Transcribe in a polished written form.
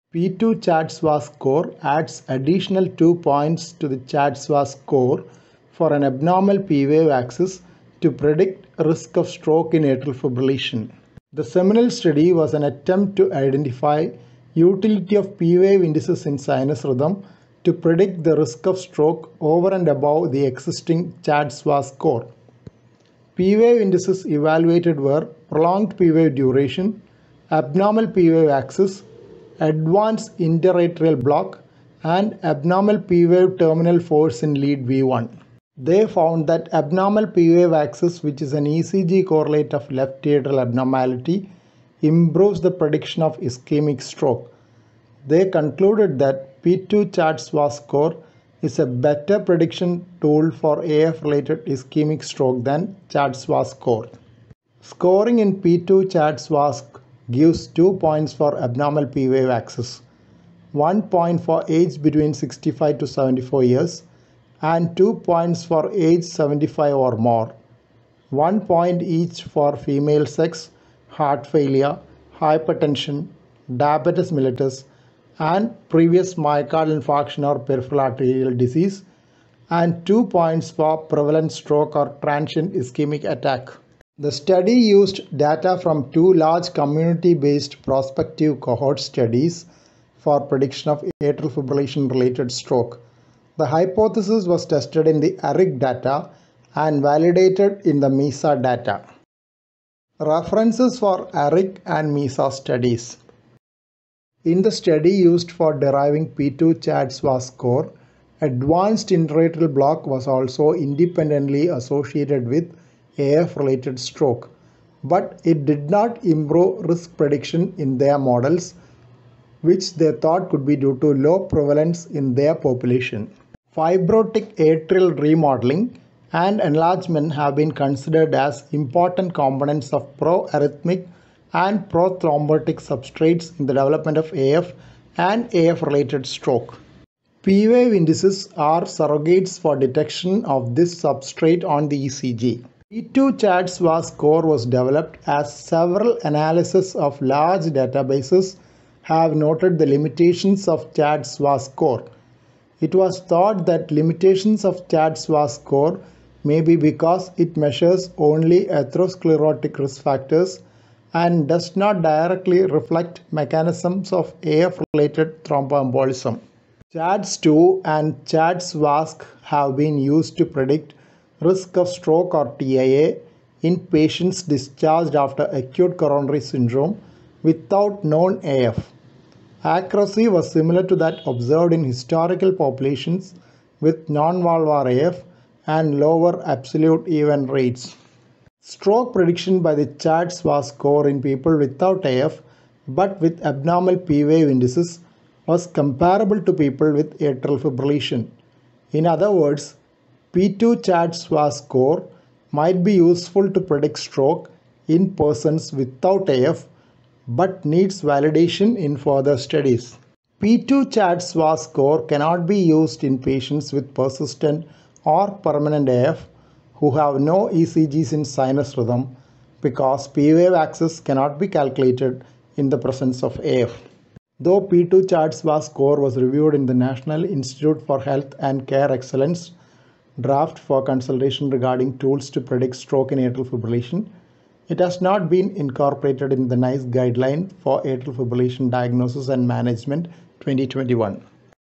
P2 CHA2DS2 score adds additional 2 points to the CHA2DS2 score for an abnormal P-wave axis to predict risk of stroke in atrial fibrillation. The seminal study was an attempt to identify utility of P-wave indices in sinus rhythm to predict the risk of stroke over and above the existing CHA2DS2 score. P-wave indices evaluated were prolonged P-wave duration, abnormal P-wave axis, advanced interatrial block, and abnormal P-wave terminal force in lead V1. They found that abnormal P-wave axis, which is an ECG correlate of left atrial abnormality, improves the prediction of ischemic stroke. They concluded that P2 CHA2DS2 score is a better prediction tool for AF-related ischemic stroke than CHA2DS2 score. Scoring in P2 CHA2DS2 gives 2 points for abnormal P-wave axis, 1 point for age between 65 to 74 years, and 2 points for age 75 or more, 1 point each for female sex, heart failure, hypertension, diabetes mellitus, and previous myocardial infarction or peripheral arterial disease, and 2 points for prevalent stroke or transient ischemic attack. The study used data from 2 large community-based prospective cohort studies for prediction of atrial fibrillation-related stroke. The hypothesis was tested in the ARIC data and validated in the MESA data. References for ARIC and MESA studies. In the study used for deriving P2 CHA2DS2 score, advanced interatrial block was also independently associated with AF-related stroke, but it did not improve risk prediction in their models, which they thought could be due to low prevalence in their population. Fibrotic atrial remodeling and enlargement have been considered as important components of pro-arrhythmic and prothrombotic substrates in the development of AF and AF-related stroke. P-wave indices are surrogates for detection of this substrate on the ECG. P2 CHA2DS2 score was developed as several analyses of large databases have noted the limitations of CHA2DS2 score. It was thought that limitations of CHA2DS2 score may be because it measures only atherosclerotic risk factors and does not directly reflect mechanisms of AF-related thromboembolism. CHA2DS2 and CHA2DS2 VASc have been used to predict risk of stroke or TIA in patients discharged after acute coronary syndrome without known AF. Accuracy was similar to that observed in historical populations with non-valvular AF and lower absolute event rates. Stroke prediction by the CHA2DS2 score in people without AF but with abnormal P-wave indices was comparable to people with atrial fibrillation. In other words, P2 CHA2DS2 score might be useful to predict stroke in persons without AF but needs validation in further studies. P2 CHA2DS2 score cannot be used in patients with persistent or permanent AF who have no ECGs in sinus rhythm because P-wave axis cannot be calculated in the presence of AF. Though P2 CHA2DS2 score was reviewed in the National Institute for Health and Care Excellence draft for consultation regarding tools to predict stroke in atrial fibrillation, it has not been incorporated in the NICE guideline for atrial fibrillation diagnosis and management 2021.